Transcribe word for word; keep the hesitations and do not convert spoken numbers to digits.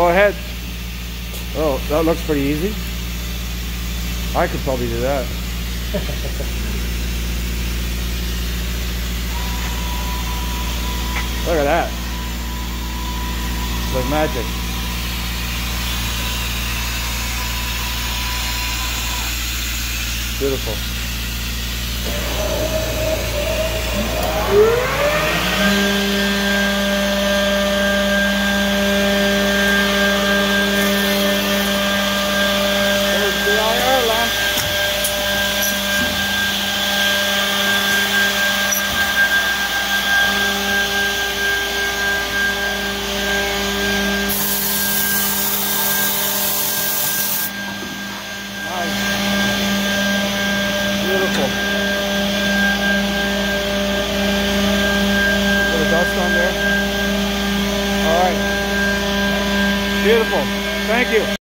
ahead. Oh, that looks pretty easy. I could probably do that. Look at that. It's like magic. Beautiful. There's the I R lamp. Nice. Beautiful. Bit of dust on there. All right. Beautiful. Thank you.